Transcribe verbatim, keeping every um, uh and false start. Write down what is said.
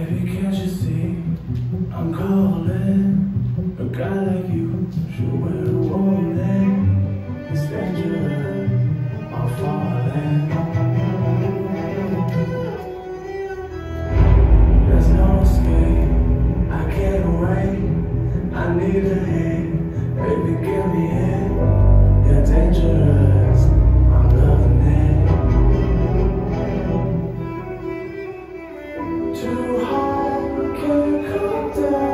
Baby, can't you see I'm calling? A guy like you should wear a warning. It's dangerous, I'm falling. There's no escape, I can't wait. I need a hand, baby, give me in. You're dangerous, I'm loving it. Too hard, can't come down.